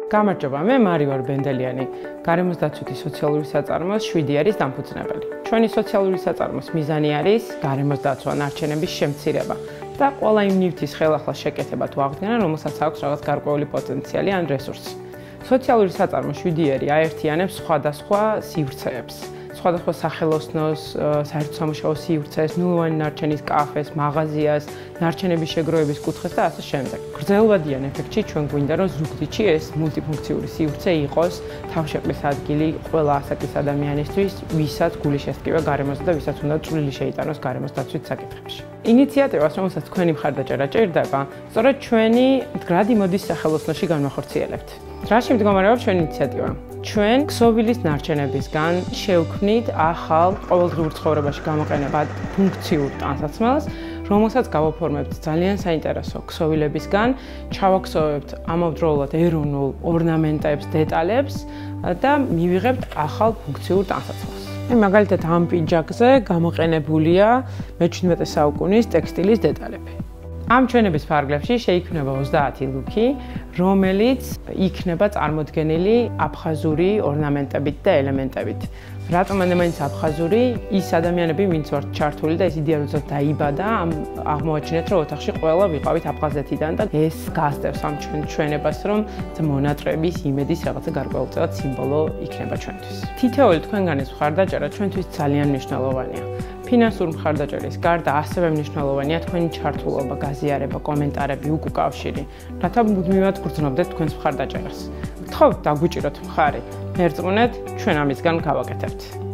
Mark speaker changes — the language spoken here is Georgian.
Speaker 1: გამარჯობა, მე მარი ვარ ბენდელიანი, გარემოს დაცვითი სოციალური საწარმოს 7 არის დამფუძნებელი. ჩვენი სოციალური საწარმოს მიზანი არის გარემოს დაცვა, ნარჩენების შემცირება და ყველა იმ ნივთის ხელახლა შეკეთება თუ აღდგენა, რომელსაც აქვს რაღაც გარკვეული პოტენციალი ან რესურსი. სოციალური საწარმო 7 აერთიანებს სხვადასხვა სივრცეებს. სხვადასხვა სახელოსნოს, საერთო სამუშაო სივრცეს, ნულოვანი ნარჩენის კაფეს, მაღაზიას, ნარჩენების შეგროვების კუთხეს და ასე შემდეგ. გრძელვადიან ეფექტში ჩვენ გვინდა რომ ზუგდიდში ეს მულტიფუნქციური სივრცე იყოს თავშეყრის ადგილი ყველა ასაკის ადამიანისთვის, ვისაც გულის შესტკივება გარემოს და ვისაც უნდა წვლილი შეიტანოს გარემოს დაცვის საკითხებში. ინიციატივას, რომელსაც თქვენი მხარდაჭერა ჭირდება, სწორედ ჩვენი მდგრადი მოდის სახელოსნოში განვახორციელებთ. რაში მდგომარეობს ჩვენი ინიციატივა? ჩვენ ქსოვილის ნარჩენებისგან შევქმნით ახალ ყოველდღიურ ცხოვრებაში გამოყენებად ფუნქციურ ტანსაცმელს, რომელსაც გავაფორმებთ ძალიან საინტერესო ქსოვილებისგან, ჩავაქსოვებთ ამავდროულად ეროვნულ ორნამენტებს, დეტალებს და მივიღებთ ახალ ფუნქციურ ტანსაცმელს. მაგალითად ამ პიჯაკზე გამოყენებულია მე-17 საუკუნის ტექსტილის დეტალები. ამ ჩვენების ფარგლებში შეიქმნება 30 ლუკი, რომელიც იქნება წარმოდგენილი აფხაზური ორნამენტებით და ელემენტებით. რატომ მაინც აფხაზური? ის ადამიანები, ვინც ვართ ჩართული და ეს იდეა როდესაც დაიბადა, აღმოაჩინეთ, რომ ოთახში ყველა ვიყავით აფხაზეთიდან და ეს გასდევს ამ ჩვენებას, რომ მონატრების იმედის რაღაცა გარკვეულწილად სიმბოლო იქნება ჩვენთვის. თითოეული თქვენგანის მხარდაჭერა ჩვენთვის ძალიან მნიშვნელოვანია. ფინანსური მხარდაჭერის გარდა ასევე მნიშვნელოვანია თქვენი ჩართულობა, გაზიარება, კომენტარები, უკავშირი, რათა მუდმივად გრძნობდეთ თქვენს მხარდაჭერას. გთხოვთ, დაგვიჭიროთ მხარი, მერწმუნეთ, ჩვენ ამისგან გავაკეთებთ.